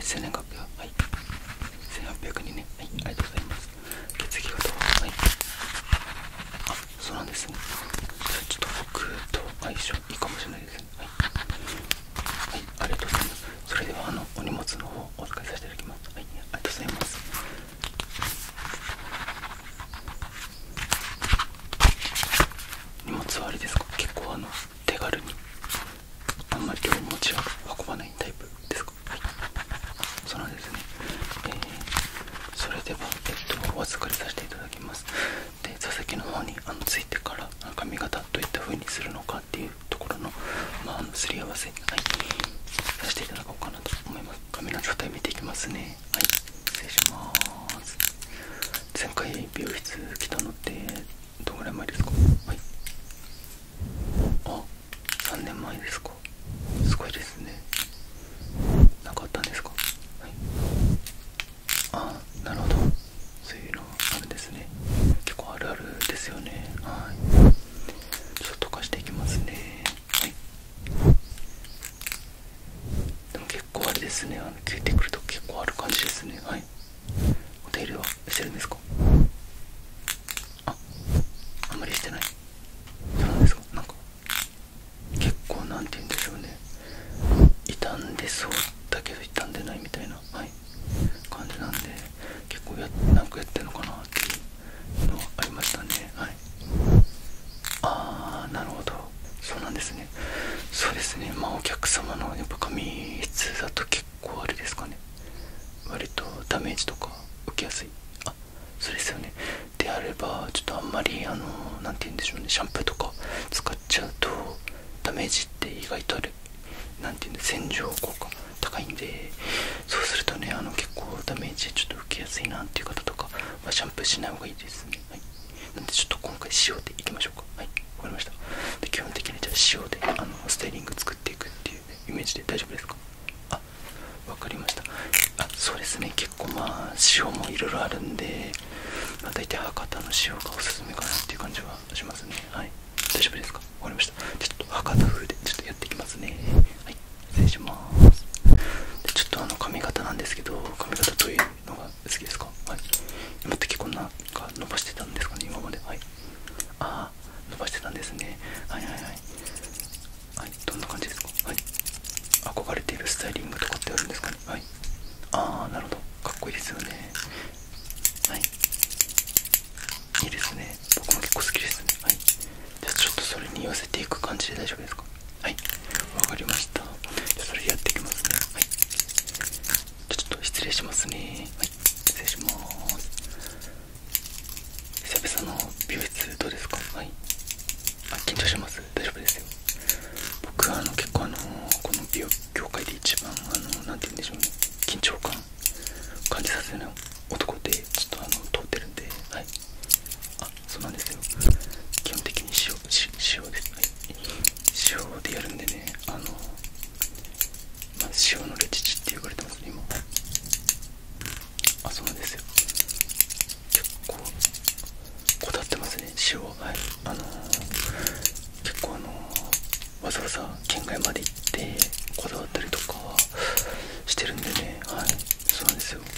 生年月日は、はい、1802年、はい、ありがとうございます。血液型は、はい、あ、そうなんですね。ちょっと僕と相性いいかもしれないですね。はい、はい、ありがとうございます。それではお荷物の方お預かりさせていただきます。はい、ありがとうございます。荷物はあれですか、結構手軽にあんまり両持ちは運ばないタイプですか？はい、そうなんですね。それでは、お預かりさせていただきます。で、座席の方についてから髪型どういった風にするのかっていうところの、すり合わせ、はい、させていただこうかなと思います。髪の状態見ていきますね。はい、失礼します。前回美容室来たのってどのぐらい前ですか？はい、あ、3年前ですか。すごいですね。何かあったんですか？はい、あ、なるほど、そういうのあるんですね。結構あるあるですよね。はい、ちょっと溶かしていきますね。はい、でも結構あれですね、消えてくると結構ある感じですね。はい、お手入れはしてるんですか？あんまりしてない。そうなんですか。なんか結構なんて言うんでしょうね、傷んでそうだけど傷んでないみたいな、はい、感じなんで、結構なんかやってんのかなっていうのはありましたね。はい、あー、なるほど、そうなんですね。そうですね、お客様のやっぱ髪質だと結構あれですかね、割とダメージとか受けやすい。あ、そうですよね。であればちょっとあんまりなんて言うんでしょうね、シャンプーとか使っちゃうとダメージって意外とあれ、なんて言うんで、洗浄効果高いんで、そうするとね、結構ダメージちょっと受けやすいなっていう方とかはシャンプーしない方がいいですね。はい、なんでちょっと今回塩でいきましょうか。はい、わかりました。で、基本的にじゃあ塩でスタイリング作っていくっていう、ね、イメージで大丈夫ですか？あ、わかりました。あ、そうですね、結構塩もいろいろあるんで、大体博多の塩がおすすめかなっていう感じはしますね。はい、大丈夫ですか？わかりました。ちょっと博多風でちょっとやっていきますね。はい、失礼します。で、ちょっと髪型なんですけど、髪型どういうのが好きですか？はい、今って結構なんか伸ばしてたんですかね、今まで。はい、あー、伸ばしてたんですね。はいはいはい、はい、どんな感じですか？はい、憧れているスタイリングとかってあるんですかね？はい、あー、なるほど、かっこいいですよね。はい、いいですね、僕も結構好きですね。はい、じゃあちょっとそれに寄せていく感じで大丈夫ですか？はい、わかりました。じゃあそれやっていきますね。はい、じゃあちょっと失礼しますね。はい、失礼します。久々の美容室どうですか？はい、あ、緊張します？大丈夫ですよ。僕結構この美容業界で一番なんて言うんでしょうね、緊張感感じさせない男でちょっと通ってるんで。はい、あ、そうなんですよ。基本的に塩です。はい、塩でやるんでね、塩のレジチって言われてますね、今。あ、そうなんですよ。結構こだわってますね、塩。はい、結構わざわざ県外まで行ってこだわったりとかしてるんでね。はい、そうなんですよ。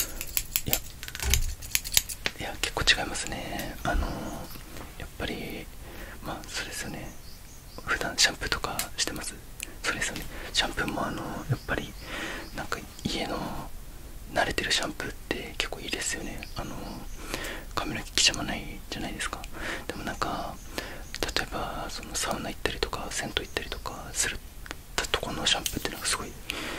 いや結構違いますね。やっぱりそうですよね、普段シャンプーとかしてます？そうですよね、シャンプーもやっぱりなんか家の慣れてるシャンプーって結構いいですよね。髪の毛刻まないじゃないですか。でもなんか例えばそのサウナ行ったりとか銭湯行ったりとかするとこのシャンプーってなんかすごい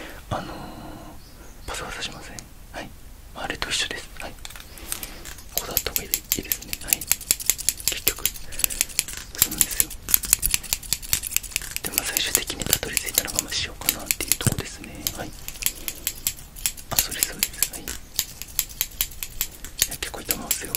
パサパサしません？はい、あれと一緒です。はい、こだわった方がいいですね。はい、結局そうなんですよ。で最終的にたどり着いたのが塩かなっていうとこですね。はい、あ、そうですそうです。はい、いや結構いいと思いますよ。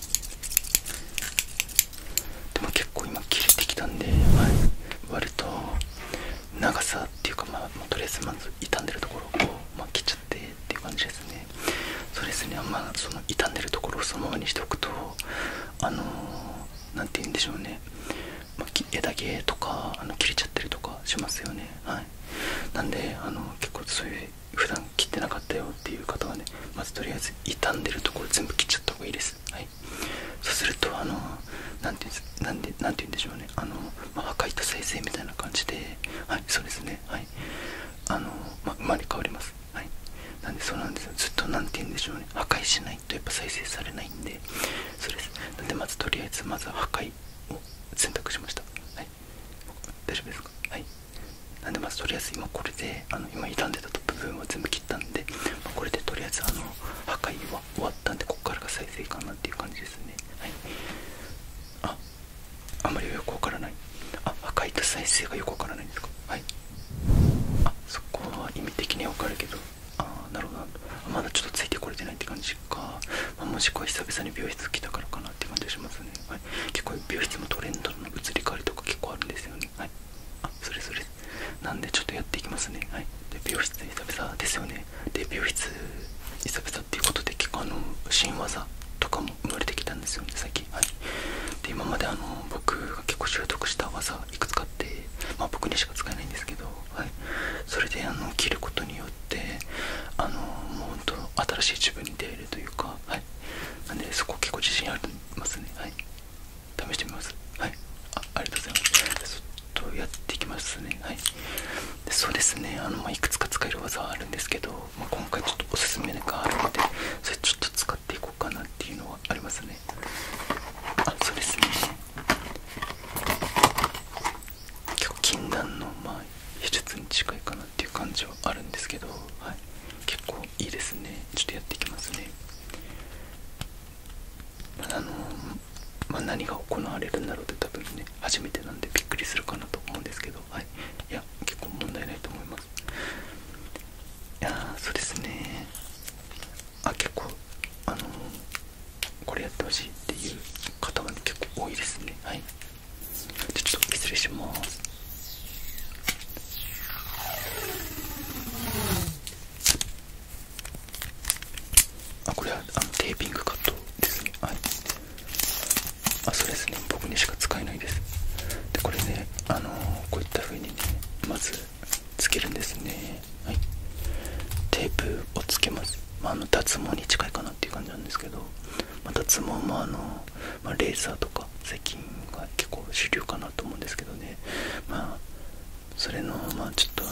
でも結構今切れてきたんで、はい、割と長さっていうかとりあえずまず傷んでるところを切っちゃってっていう感じですね。そうですね、その傷んでるところをそのままにしておくとなんて言うんでしょうね、枝毛とか切れちゃったりとかしますよね。はい、なんで結構そういう普段切ってなかったで今傷んでた部分は全部切ったんで、これでとりあえず破壊は終わったんで、ここからが再生かなっていう感じですね。はい。あんまりよくわからない。破壊と再生がよくわからないんですか？はい。そこは意味的にはわかるけど、なるほど。まだちょっとついてこれてないって感じか。もしくは久々に美容室来たからかなって感じがしますね。はい。結構美容室もトレンドの移り変わりとか結構あるんですよね。はい。それなんでちょっとやっていきますね。はい。で美容室久々ですよね。で美容室久々っていうことで結構新技とかも生まれてきたんですよね、最近。はい。で今まで僕が結構習得した技いくつかあって、僕にしか使えないんですけど、はい。それで切ることによってもうほんと新しい自分に出会えるというか、はい。なんでそこ結構自信ありますね。はい。試してみます。はい。ありがとうございます。ちょっとやっていきますね。はい。でそうですね、いくつか使える技はあるんですけど、今回ちょっとおすすめがあるので、それちょっと使っていこうかなっていうのはありますね。そうですね、結構禁断の技術に近いかなっていう感じはあるんですけど、はい、結構いいですね。ちょっとやっていきますね。何が行われるんだろうって多分ね、初めてなんでびっくりするかなと思うんですけど、はい。いや結構問題ないと思います。いやそうですね、結構これやってほしいっていう方は、ね、結構多いですね。はい。でちょっと失礼します。これはテーピングカットですね。はい。そうですね、僕にしか使えないです。でこれね、こういった風にね、まずつけるんですね。はい。テープをつけます。脱毛に近いかなっていう感じなんですけど、脱毛もレーザーとか最近が結構主流かなと思うんですけどね。それのちょっと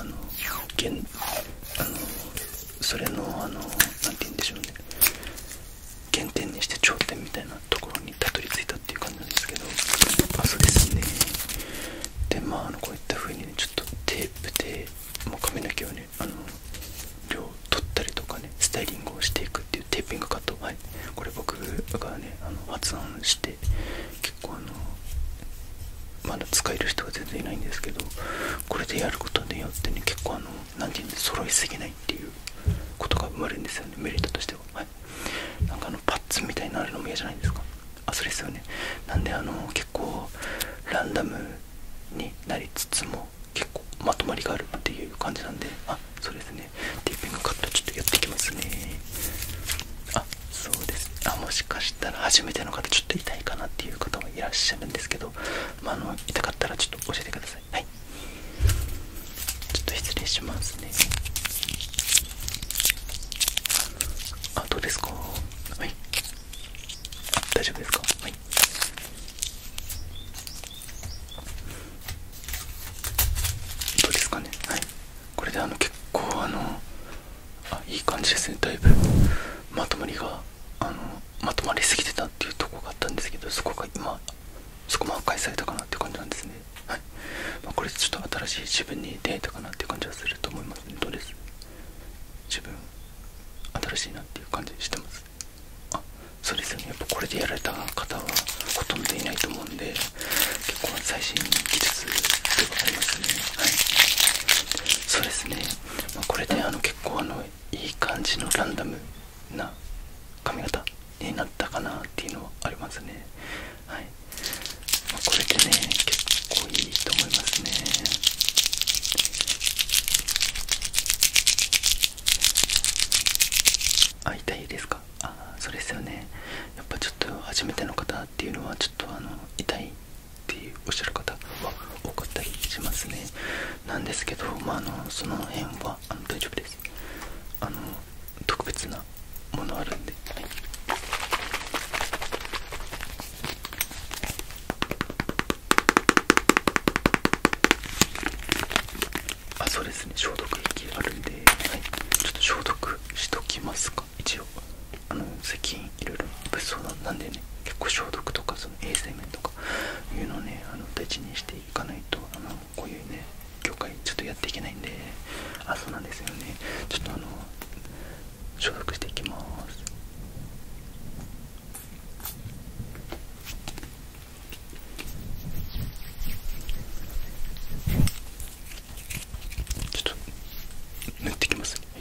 それのなんて言うんでしょうね、原点にして頂点みたいなところにたどり着いたっていう感じなんですけど、そうですね。でこういった風にね、ちょっとテープで髪の毛をね量取ったりとかね、スタイリングをしていくっていうテーピングカット、はい。これ僕がね発案して、結構まだ使える人が全然いないんですけど、これでやることによってね、結構なんていうんで、揃いすぎないっていうことが生まれるんですよね、メリットとしては。はい。なんかパッツンみたいになるのも嫌じゃないですか。そうですよね。なんで結構ランダムになりつつも結構まとまりがあるっていう感じなんで、そうですね、テーピングカットちょっとやっていきますね。そうです。もしかしたら初めての方、ちょっと痛いかなっていう方はいらっしゃるんですけど、痛かったらちょっと教えてください。はい。ちょっと失礼しますね。どうですか？はい。大丈夫ですか？はい。どうですかね？はい。これで結構いい感じですね。だいぶまとまりがまとまりすぎてたっていうところがあったんですけど、そこも破壊されたかなっていう感じなんですね。はい。これでちょっと新しい自分に出会えたかなっていう感じはすると思いますね。どうです？自分新しいなっていう感じしてます。そうですよね。やっぱこれでやられた方はほとんどいないと思うんで、結構最新技術ではありますね。はい。そうですね。これで結構いい感じのランダムな髪型になったかなっていうのはありますね。はい。これでね、結構いいと思いますね。痛いですか？そうですよね。やっぱちょっと初めての方っていうのはちょっと痛いっていうおっしゃる方は多かったりしますね。なんですけど、その辺は大丈夫です。特別なものあるんで、はい。そうですね、消毒液あるんで、はい。ちょっと消毒しときますか、一応。最近いろいろ物騒なんでね、結構消毒とかその衛生面とかいうのをね、大事にしていかないと、こういうね業界ちょっとやっていけないんで、そうなんですよね。ちょっと消毒していきます。ちょっと塗ってきますね。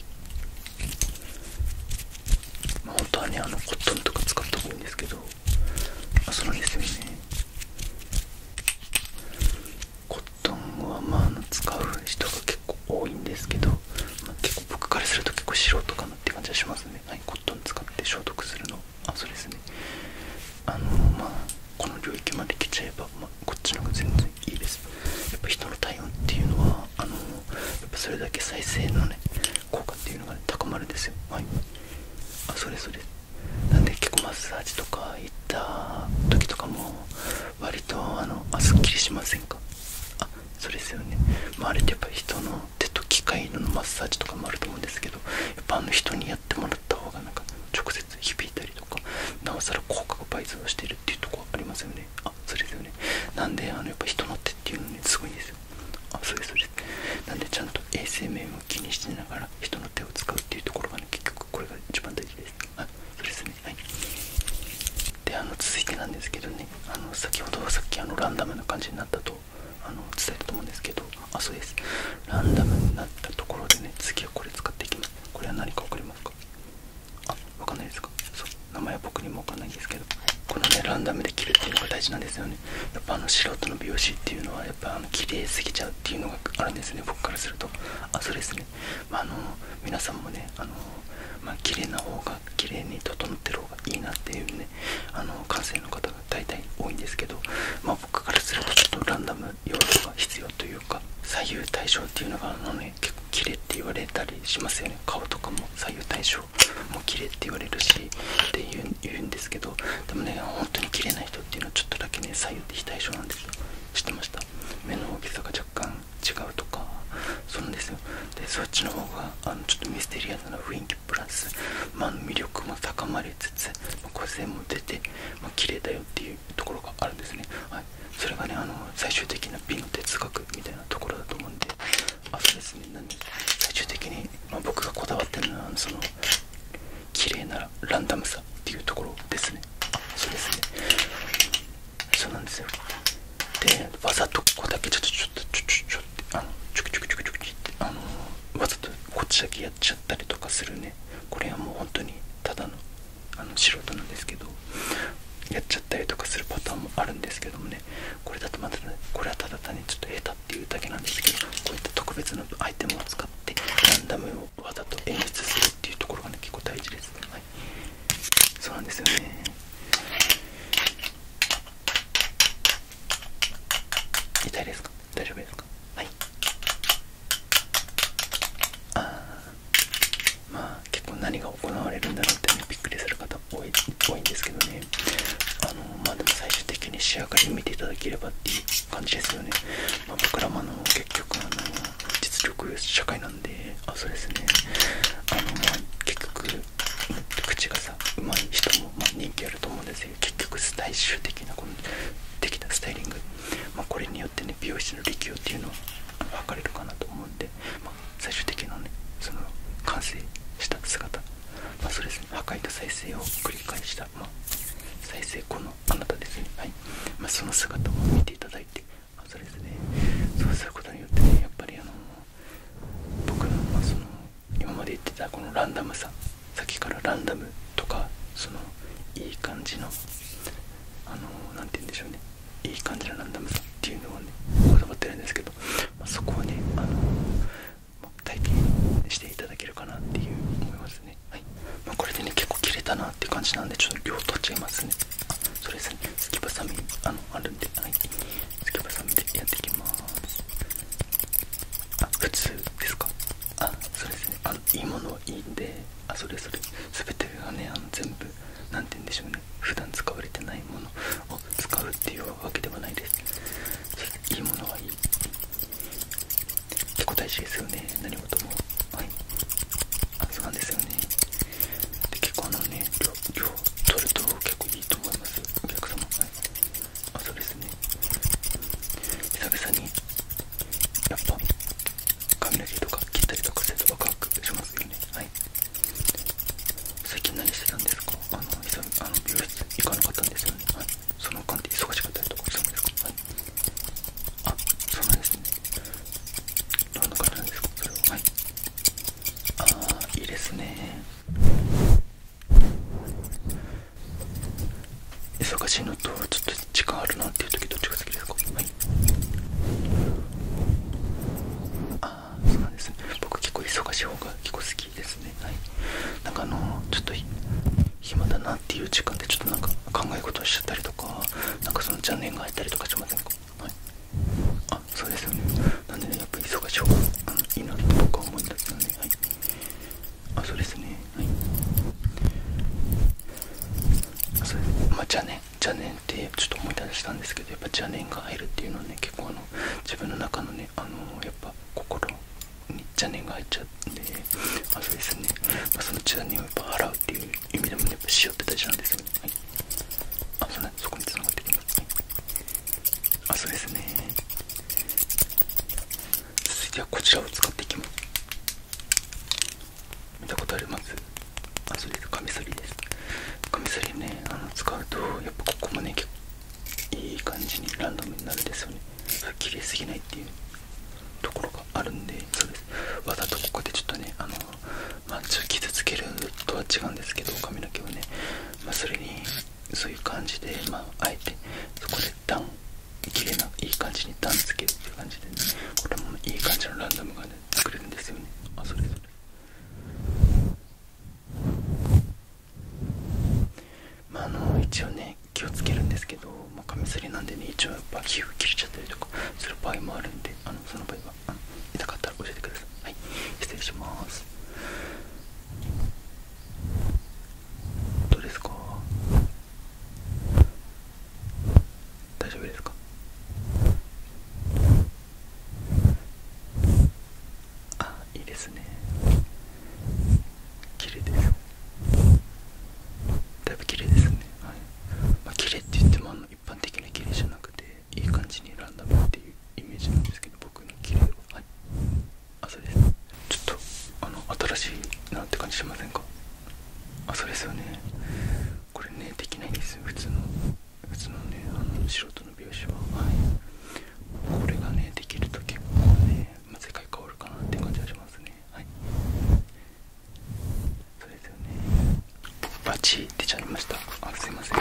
本当はねコットンとか使った方がいいんですけど、そうなんですよね。コットンは使う人が結構多いんですけど、結構僕からすると結構素人かなって感じはしますね。はい、コットン使って消毒するの、そうですね。この領域まで来ちゃえば、こっちの方が全然いいです。やっぱ人の体温っていうのはやっぱそれだけ再生のね効果っていうのが、ね、高まるんですよ。はい、そうですそうです。なんで結構マッサージとか行った時とかも割とすっきりしませんか？そうですよね。あれってやっぱり人の手と機械のマッサージとかもあると思うんですけど、やっぱ人にやってもらった方がなんか直接響いたりとか、なおさら効果が倍増してるっていうところありますよね。そうですよね。なんでやっぱ人の手っていうのねすごいんですよ。そうですそうです。なんでちゃんと衛生面を気にしながら人の手を使うっていうところがね、結局これが一番大事です。そうですね。はい。で続いてなんですけどね、先ほどさっきランダムな感じになったと伝えたと思うんですけど、そうです。ランダムになったところでね、次はこれ使っていきます。これは何か分かりますか？分かんないですか？そう、名前は僕にも分かんないんですけど、このねランダムで切るっていうのが大事なんですよね。やっぱ素人の美容師っていうのはやっぱ綺麗すぎちゃうっていうのがあるんですね、僕からすると。そうですね。皆さんもね綺麗な方が綺麗に整ってる方がいいなっていうね感性の方が大体多いんですけど、僕からするとちょっとランダム要素が必要というか、左右対称っていうのが結構綺麗って言われたりしますよね。顔とかも左右対称も綺麗って言われるしって言うんですけど、でもね本当に綺麗な人っていうのはちょっとだけね左右非対称なんですよ。知ってました？目の大きさが若干違うとか、そうなんですよ。でそっちの方がちょっとミステリアスな雰囲気プラス、魅力も高まりつつ、個性も出て、綺麗だよっていうところがあるんですね。はい、それがね最終的な美の哲学みたいなところだと思うんで、そうですね。なんで最終的に、僕がこだわってるのはその綺麗なランダムさっていうところですね。そうですね。そうなんですよ。でわざとここだけちょっとチュクチュクチュクチュクってわざとこっちだけやっちゃったりとかするね。これはもう本当にただの素人なんですけど、やっちゃったりとかするパターンもあるんですけどもね、これだとまたね、これはただ単にちょっと下手っていうだけなんですけど、こういった特別なアイテムを使ってランダムをわざと演出するっていうところがね結構大事です。はい、そうなんですよね。痛いですか？大丈夫ですか？はい。結構何が行われるんだろうってねびっくりする方多いんですけどね、でも最終的に仕上がりを見ていただければっていう感じですよね。僕らも結局実力社会なんで、そうですね。結局口がさ上手い人も人気あると思うんですよ。結局最終的なこのできたスタイリング、これによってね美容師の力量っていうのは測れるかなと思うんで、最終的なねその完成した姿、そうですね。破壊と再生を繰り返した、再成功のあなたですね。はい。その姿を見ていただいて、そうですね。そうすることによってね、やっぱり僕の、今まで言ってたこのランダムさ、さっきからランダムとかいい感じのなんて言うんでしょうね、いい感じのランダムさっていうのをねこだわってるんですけど、そこをね体験していただけるかなっていう思いますね。はい。これでね結構切れたなっていう感じなんで、ちょっと量取っちゃいますね。そうですね。すきばさみあるんで、はい、すきばさみでやっていきます。普通ですか？そうですね。いいものはいいんで、それ全てがね全部なんて言うんでしょうね、普段使われてないものを使うっていうわけではないです。いいものはいい、結構大事ですよね、何事も。はい。そうなんですよね。で結構量取ると結構いいと思います、お客様。はい。そうですね。久々にやっぱですね。忙しいのとちょっと時間あるなっていう時、どっちが好きですか？はい。ああ、そうなんですね。僕結構忙しい方が結構好きですね。はい。なんかちょっと暇だなっていう時間でちょっとなんか考え事をしちゃったりとか、なんかその邪念が入ったりとかしませんか？はい。あ、そうですよね。なんでね、やっぱり忙しい方がいいなと僕は思うんですよね。はい。あ、そうですね。はい。あ、そうです。まあ邪念ってちょっと思い出したんですけど、やっぱ邪念が入るっていうのはね、結構自分の中のね、やっぱ心に邪念が入っちゃうんで、あ、そうですね。まあ、その邪念をやっぱ払うっていう意味でもね、やっぱ塩って大事なんですよね。はい。あ、そこに繋がってきます。はい。あ、そうですね。続いてはこちらを使っていきます。見たことあります？あ、そうです。カミソリです。カミソリね、使うとやっぱここもね、結構いい感じにランダムになるんですよね。綺麗すぎないっていうところがあるんで、そうです。わざとここでちょっとね、まあ、ちょっと傷つけるとは違うんですけど、髪の毛をね、まあ、それにそういう感じで、まあ、あえてそこで綺麗ないい感じに段つけるっていう感じでね、これもいい感じのランダムがね、作れるんですよね。あ、それ。まあ、一応ね、気をつけるんですけど、まあ、カミソリなんでね、一応やっぱ皮膚切れちゃったりとかする場合もあるんで、その場合は痛かったら教えてください。はい、失礼します。どうですか？大丈夫ですか？あ、いいですね。綺麗ですよ。だいぶ綺麗ですね。はい。まあ、綺麗って言っても一般的な綺麗じゃなくて、いい感じにランダムっていうイメージなんですけど、僕の綺麗は、はい。あ、そうです。ちょっと新しいなって感じしませんか？あ、そうですよね。これね、できないんですよ、普通のね、素人の美容師は。はい。これがね、できると結構ね、まあ、世界変わるかなって感じがしますね。はい。そうですよね。バチ出ちゃいました。あ、すいません。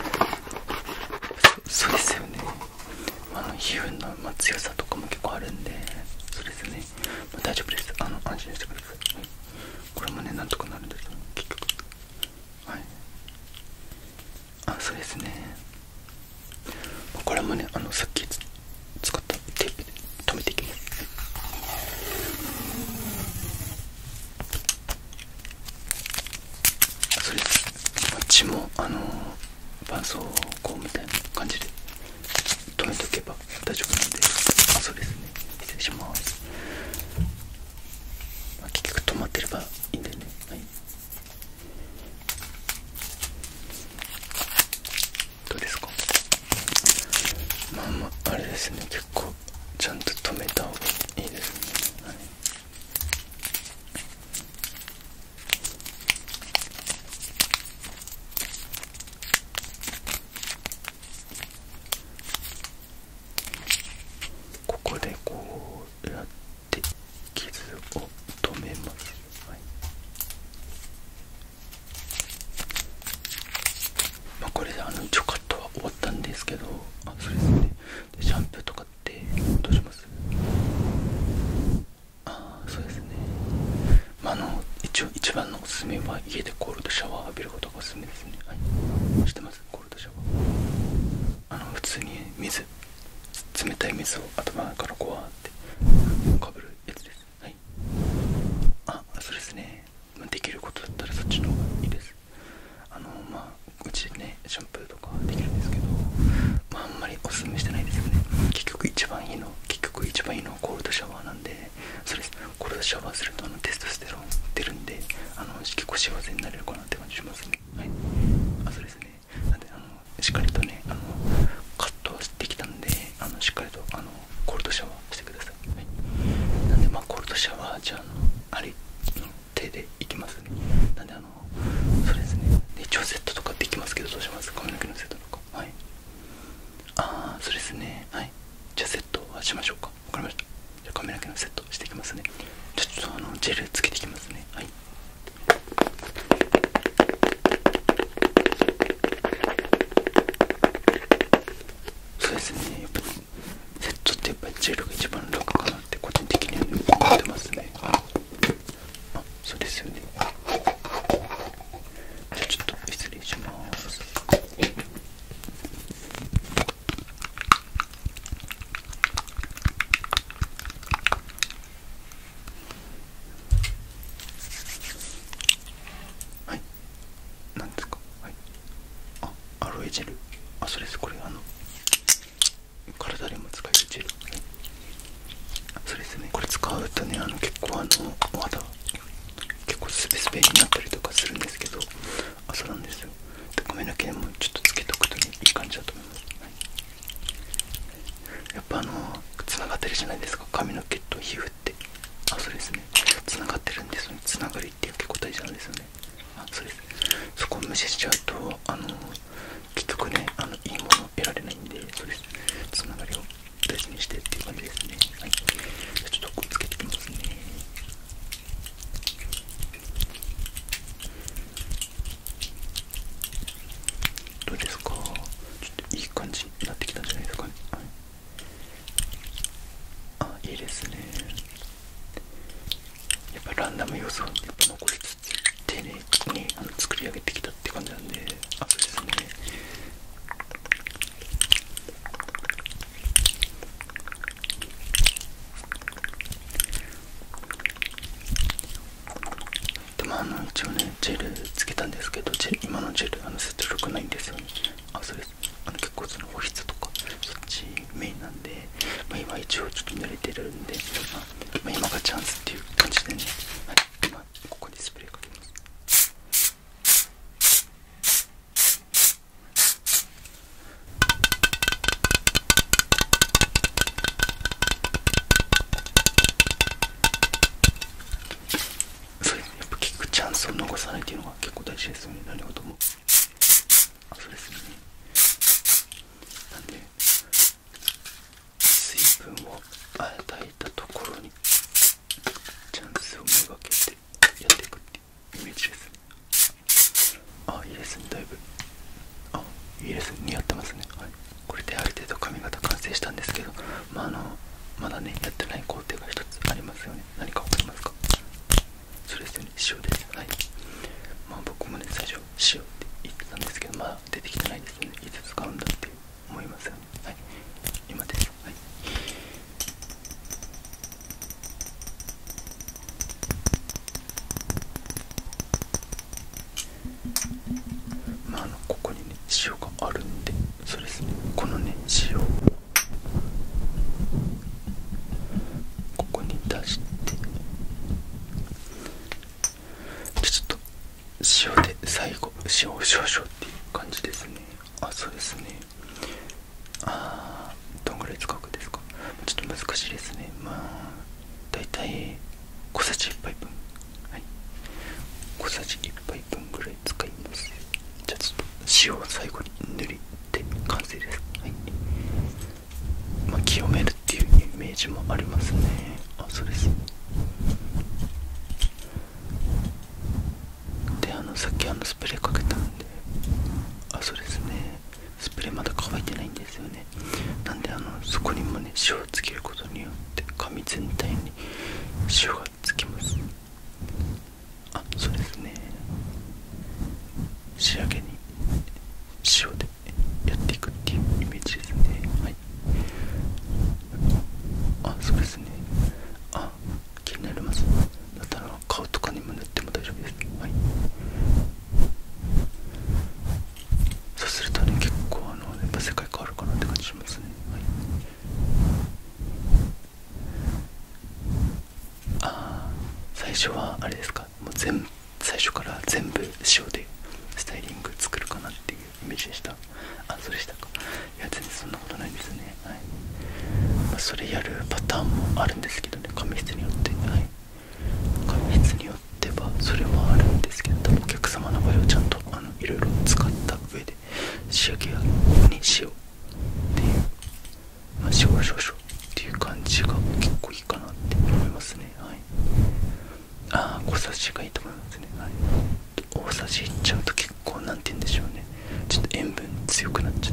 そうですよね。皮膚の、まあ、強さとかも結構あるんで、そうですね。まあ、大丈夫です。安心してください。はい。これもね、なんとかなるんですよ、結局。はい。あ、そうですね。これもね、さっき使ったテープで留めていきます。それです。こっちも絆創膏みたいな感じで留めておけば大丈夫なんで。あ、そうですね。失礼します。まあ、結局止まってればいいんだよね。はい。どうですか？まああれですね、結構ちゃんと止めた方がいいですね。はい。ここでこうやって傷を止めます。はい。まあ、これで一応カットは終わったんですけど、あ、そうですね。でシャンプーとかってどうします？ああ、そうですね。まあ、一応一番のおすすめは家でコールドシャワー浴びることがおすすめですね。はい。知ってます？コールドシャワー。普通に冷たい水を頭からこうやってかぶるやつです。はい。あ、そうですね。まあ、できることだったらそっちの方がいいです。まあ、うちでね、シャンプーとかできるんですけど、まあ、あんまりおすすめしてないですよね。結局一番いいのはコールドシャワーなんで、そうです。コールドシャワーするとテストステロン出るんで、結構幸せになれるかなって感じしますね。はい。あ、そうですね。なんでしっかりとね、カットできたんで、しっかりとコールドシャワーしてください。はい。なんで、まあコールドシャワーじゃありの手でいきますね。なんでそうですね。一応セットとかできますけど、どうします？髪の毛のセットとか。はい。ああ、そうですね。はい。じゃあセットはしましょうか。わかりました。じゃあ髪の毛のセットしていきますね。じゃあちょっとジェルつけていきますね。はい。 そうですよね。じゃあちょっと失礼します。はい、なんですか。はい、あ、アロエジェル。あ、そうです。これ体でも使えるジェル。はい、そうですね。これ使うとね、結構お肌結構スベスベになったりとかするんですけど、あ、そうなんですよ。髪の毛もちょっとつけとくとね、いい感じだと思います。はい、やっぱつながってるじゃないですか、髪の毛と皮膚って。あ、そうですね。つながってるんですよね。つながりって結構大事なんですよね。あ、そうです。そこを無視しちゃうと結局ね、いいもの得られないんで、そうです。つながりを大事にしてっていう感じですね。はい、じゃあちょっとこうつけてきますね。どうですか。ちょっといい感じになってきたんじゃないですかね。はい、あ、いいですね。やっぱランダム要素をやっぱ残りつつ丁寧に作り上げてきたって感じなんで、あ、そうですね。でも一応ねジェルつけたんですけど、今のジェル接力ないんですよね。あ、そうです。結構その保湿とかそっちメインなんで、まあ、今一応ちょっと慣れてるんで、まあ、今がチャンスっていう感じでね。はい、今ここにスプレーかけます。そうですね。やっぱ結構チャンスを逃さないっていうのが結構大事ですよね、何事も。あ、そうですね。なんで水分を与えたところにチャンスをめがけてやっていくっていうイメージですね。あ、いいですね。だいぶ、あ、いいですね。似合ってますね。はい、これである程度髪型完成したんですけど、まだねやってない工程が一つありますよね。何か分かりますか。そうですよね。塩です。はい、僕もね最初塩って言ってたんですけど、まだ出てきてないですね。いつ使うんだって思いますよね。はい、今です。はい、ここにね塩があるんで、そうですね。このね塩をここに出して、ちょっと塩で最後塩少々っていう感じですね。あ、そうですね。どんぐらい使うかですか。ちょっと難しいですね。だいたい小さじ1杯分、はい、小さじ1杯分ぐらい使います。じゃあちょっと塩を最後に塗りで完成です。はい、清めるっていうイメージもありますね。あ、そうです。でさっきスプレーかけたんで、あ、そうですね。スプレーまだ乾いてないんですよね。なんでそこにもね塩をつけることによって髪全体に塩がつきます。あ、そうですね。仕上げに塩でやっていくっていうイメージですね。はい、あ、そうですね。あ、気になります。だったら顔とかにも塗っても大丈夫です。はい、そうするとね結構やっぱ世界変わるかなって感じしますね。はい、最初はあれですか。もう最初から全部塩でスタイリング作るかなっていうイメージでした。あ、そうでしたか。いや全然そんなことないですね。はい、それやるパターンもあるんですけどね、髪質によって。はい、髪質によってはそれはあるんですけど、多分お客様の場合はちゃんといろいろ使った上で仕上げに塩っていう、塩少々っていう感じが結構いいかなって思いますね。はい、小さじがいいと思いますね。はい、大さじいっちゃうと結構なんて言うんでしょうね、ちょっと塩分強くなっちゃって、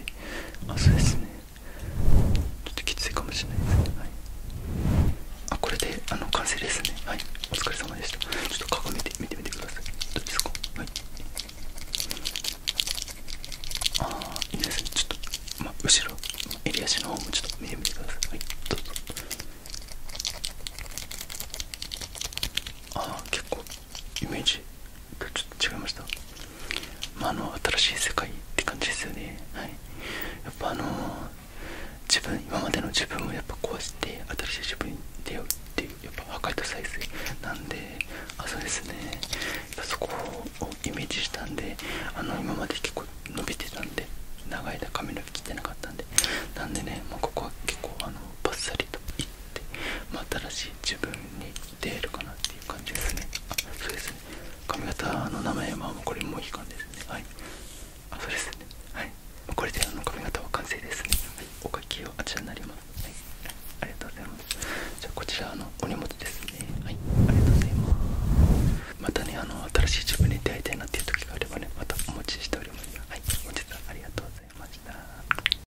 あ、そうですね。ちょっときついかもしれないですね。はい、これで完成ですね。はい、お疲れ様でした。ちょっと新しい世界って感じですよね。はい、やっぱ今までの自分をやっぱ壊して新しい自分に出会うっていう、やっぱ破壊と再生なんで、そうですね、やっぱそこをイメージしたんで、今まで結構伸びてたんで、長い間髪の毛切ってなかったんで、なんでね、ここは結構バッサリといって、新しい自分に出会えるかなっていう感じですね。そうですね、髪型の名前はこれモヒカンですね。はい、そうですね。はい、これで髪型は完成ですね。はい、お会計はあちらになります。はい、ありがとうございます。じゃあこちらお荷物ですね。はい、ありがとうございます。またね、新しい自分に出会いたいなっていう時があればね、またお持ちしております。はい、本日はありがとうございました。